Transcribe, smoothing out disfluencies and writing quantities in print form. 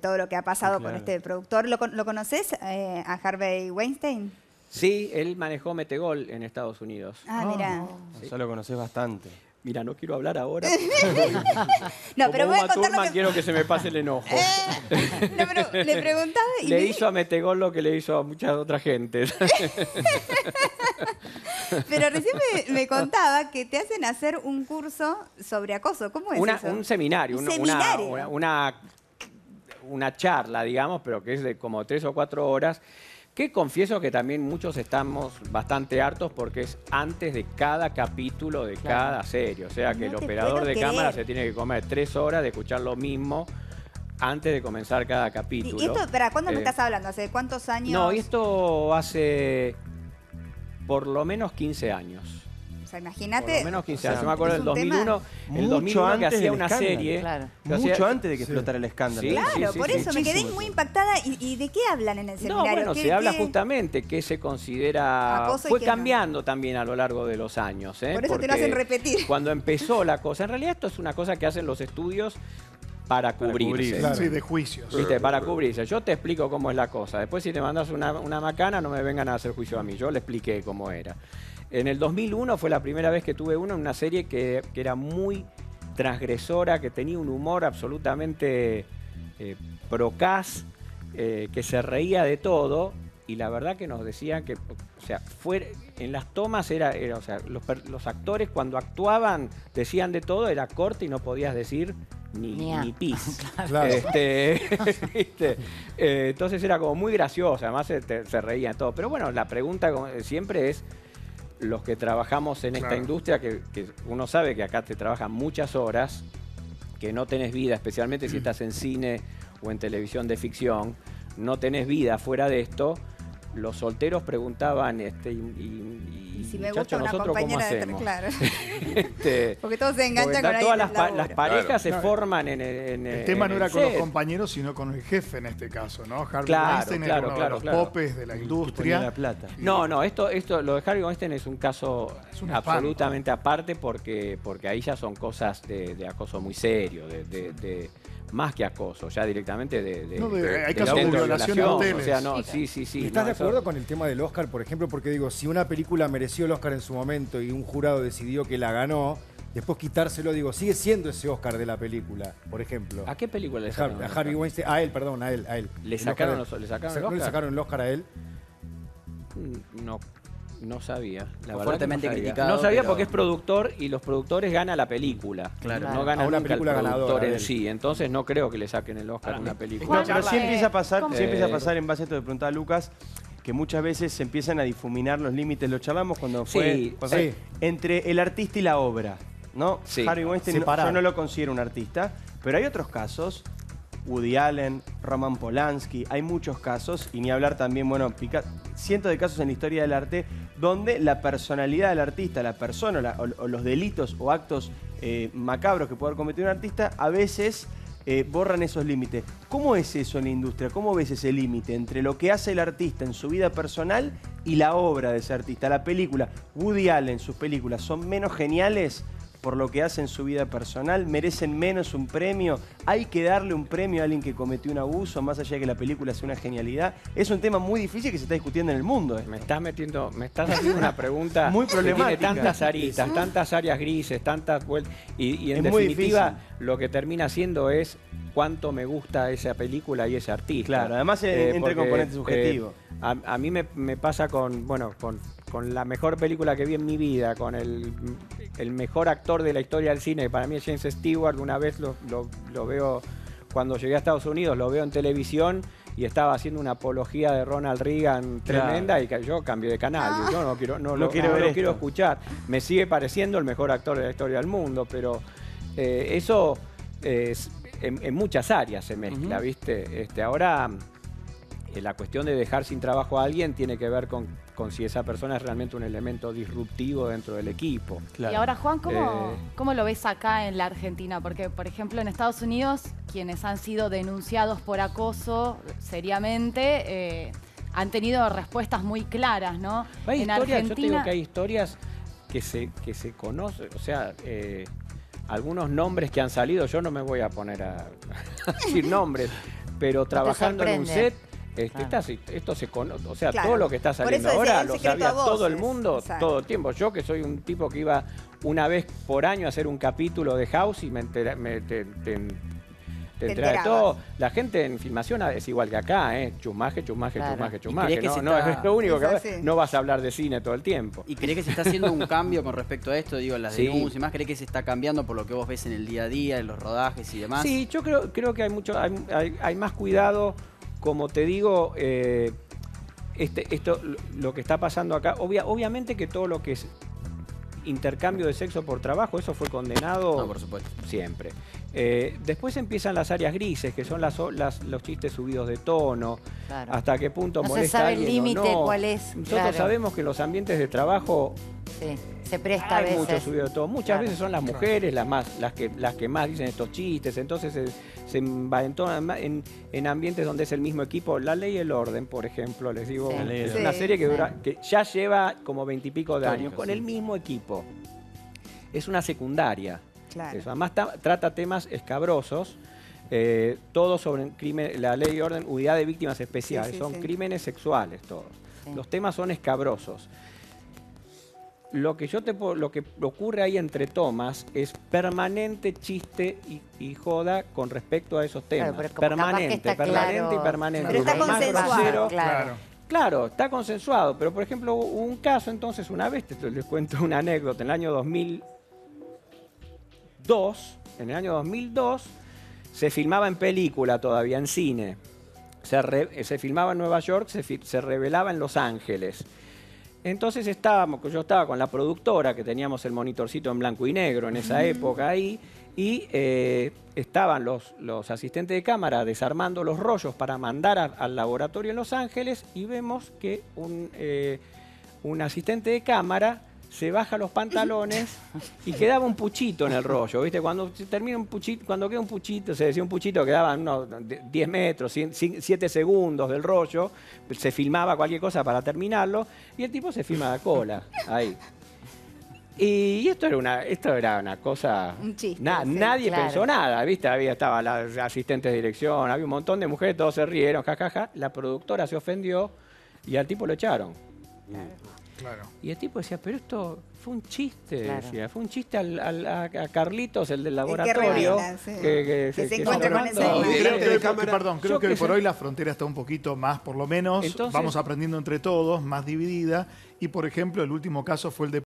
todo lo que ha pasado con este productor. ¿Lo conoces a Harvey Weinstein? Sí, él manejó Metegol en Estados Unidos. Ah, mira. Ya lo conocés bastante. Mira, no quiero hablar ahora. No, Como pero voy a Uma contar lo Thurman, que... quiero que se me pase el enojo. No, pero le preguntaba y le hizo a Metegol lo que le hizo a muchas otras gentes. Pero recién me contaba que te hacen hacer un curso sobre acoso. ¿Cómo es eso? Un seminario, ¿Un seminario? una charla, digamos, pero que es de como 3 o 4 horas, que confieso que también muchos estamos bastante hartos porque es antes de cada capítulo de cada serie. O sea que el operador de cámara se tiene que comer 3 horas de escuchar lo mismo antes de comenzar cada capítulo. ¿Y esto, para cuándo me estás hablando? ¿Hace cuántos años? No, esto hace por lo menos 15 años. O sea, imagínate. Por lo menos 15 años. Yo me acuerdo del 2001, el 2001 que hacía una serie. Claro. Mucho antes de que explotara el escándalo. Sí, Claro, por eso me quedé muy impactada. ¿Y de qué hablan en el seminario? No, bueno, se habla justamente que se considera... Acoso y Fue que cambiando también a lo largo de los años. Por eso te lo hacen repetir. Cuando empezó la cosa, en realidad esto es una cosa que hacen los estudios para cubrirse. Claro. Sí, de juicios. ¿Viste? Para cubrirse. Yo te explico cómo es la cosa. Después si te mandas una macana, no me vengan a hacer juicio a mí. Yo le expliqué cómo era. En el 2001 fue la primera vez que tuve uno en una serie que era muy transgresora, que tenía un humor absolutamente procaz, que se reía de todo, y la verdad que nos decían que, o sea, en las tomas o sea, los actores cuando actuaban decían de todo, era corte y no podías decir ni pis. Claro. ¿Viste? Entonces era como muy gracioso, además se reían todo. Pero bueno, la pregunta siempre es, los que trabajamos en esta industria, que uno sabe que acá te trabajan muchas horas, que no tenés vida, especialmente si estás en cine o en televisión de ficción, no tenés vida fuera de esto. Los solteros preguntaban, y si me muchachos, gusta una ¿nosotros cómo compañera hacemos? Claro. Porque todos se enganchan con todas alguien. las parejas se No, forman el tema no era con los compañeros, sino con el jefe en este caso, ¿no? Harvey Weinstein era uno de los popes de la industria. La plata. No, esto, lo de Harvey Weinstein es un caso absolutamente aparte porque ahí ya son cosas de acoso muy serio, más que acoso, ya directamente hay casos de violación en hoteles. O sea, no, sí. ¿Estás de acuerdo con el tema del Oscar, por ejemplo? Porque digo, si una película mereció el Oscar en su momento y un jurado decidió que la ganó, después quitárselo, digo, sigue siendo ese Oscar de la película, por ejemplo. ¿A qué película le sacaron? A Harvey Weinstein, a él, perdón, a él. ¿Le sacaron el ¿No Oscar? le sacaron el Oscar a él? No sabía. La verdad fuertemente que no sabía. criticado, No sabía pero... porque es productor y los productores ganan la película. Claro. No gana A una nunca el película productor ganadora de en él. sí. Entonces no creo que le saquen el Oscar a una película. No, pero sí empieza a pasar, ¿cómo? sí empieza a pasar en base a esto que preguntaba Lucas, que muchas veces se empiezan a difuminar los límites. Lo charlamos cuando fue entre el artista y la obra, ¿no? Sí. Harvey Weinstein, yo no lo considero un artista, pero hay otros casos. Woody Allen, Roman Polanski, hay muchos casos, y ni hablar también, bueno, cientos de casos en la historia del arte, donde la personalidad del artista, la persona o los delitos o actos macabros que puede haber cometido un artista, a veces borran esos límites. ¿Cómo es eso en la industria? ¿Cómo ves ese límite entre lo que hace el artista en su vida personal y la obra de ese artista? La película, Woody Allen, sus películas, ¿son menos geniales por lo que hace en su vida personal? ¿Merecen menos un premio? ¿Hay que darle un premio a alguien que cometió un abuso, más allá de que la película sea una genialidad? Es un tema muy difícil que se está discutiendo en el mundo. Me estás haciendo una pregunta muy problemática. Que tiene tantas aristas, tantas áreas grises, tantas vueltas. Y en es muy definitiva, difícil. lo que termina siendo es cuánto me gusta esa película y ese artista. Claro, además entra el componente subjetivo. A mí me pasa con la mejor película que vi en mi vida, con el mejor actor de la historia del cine, que para mí es James Stewart. Una vez lo veo, cuando llegué a Estados Unidos, lo veo en televisión y estaba haciendo una apología de Ronald Reagan tremenda, y que yo cambié de canal. Yo no lo quiero escuchar. Me sigue pareciendo el mejor actor de la historia del mundo, pero eso en muchas áreas se mezcla, ¿viste? Ahora la cuestión de dejar sin trabajo a alguien tiene que ver con si esa persona es realmente un elemento disruptivo dentro del equipo. Claro. Y ahora, Juan, ¿cómo lo ves acá en la Argentina? Porque, por ejemplo, en Estados Unidos, quienes han sido denunciados por acoso seriamente han tenido respuestas muy claras, ¿no? Hay en historias, Argentina... yo te digo que hay historias que se conocen, o sea, algunos nombres que han salido, yo no me voy a poner a decir nombres, pero trabajando en un set, esto se conoce, o sea, todo lo que está saliendo ahora lo sabía todo el mundo, todo el tiempo. Yo que soy un tipo que iba una vez por año a hacer un capítulo de House y te enteraba de todo. La gente en filmación es igual que acá, chusmaje. No es lo único que no vas a hablar de cine todo el tiempo. ¿Y crees que se está haciendo un cambio con respecto a esto? Digo, las denuncias y más, ¿crees que se está cambiando por lo que vos ves en el día a día, en los rodajes y demás? Sí, yo creo que hay más cuidado. Como te digo, lo que está pasando acá, obviamente que todo lo que es intercambio de sexo por trabajo, eso fue condenado. No, por supuesto. Siempre. Después empiezan las áreas grises, que son los chistes subidos de tono. Claro. Hasta qué punto no molesta se sabe a alguien el límite o no. cuál es. Nosotros sabemos que en los ambientes de trabajo se presta a hay veces. mucho subido de tono. Muchas veces son las mujeres las que más dicen estos chistes. Entonces se envalentonan en ambientes donde es el mismo equipo. La Ley y el Orden, por ejemplo, les digo, es una serie que ya lleva como 20 y pico de años con el mismo equipo. Es una secundaria. Claro. Eso. Además trata temas escabrosos, todo sobre la Ley y Orden, unidad de víctimas especiales. Son crímenes sexuales todos. Los temas son escabrosos. Lo que ocurre ahí entre tomas es permanente chiste y joda con respecto a esos temas. Claro, permanente y permanente. Pero está consensuado. Claro, está consensuado. Pero, por ejemplo, hubo un caso, entonces, una vez, les cuento una anécdota, en el año 2002, se filmaba en película todavía, en cine. Se filmaba en Nueva York, se revelaba en Los Ángeles. Entonces yo estaba con la productora, que teníamos el monitorcito en blanco y negro en esa época ahí, y estaban los asistentes de cámara desarmando los rollos para mandar al laboratorio en Los Ángeles, y vemos que un asistente de cámara se baja los pantalones y quedaba un puchito en el rollo, ¿viste? Cuando queda un puchito, se decía un puchito, quedaban unos 10 metros, 7 segundos del rollo, se filmaba cualquier cosa para terminarlo, y el tipo se filma la cola, ahí. Y esto era una cosa... Un chiste. Nadie pensó nada, ¿viste? Estaban las asistentes de dirección, había un montón de mujeres, todos se rieron, jajaja. La productora se ofendió y al tipo lo echaron. Claro. Y el tipo decía, pero esto fue un chiste, decía. Fue un chiste a Carlitos, el del laboratorio. Que se encuentra con esa imagen. Creo que por hoy la frontera está un poquito más, por lo menos, vamos aprendiendo entre todos, más dividida. Y, por ejemplo, el último caso fue el de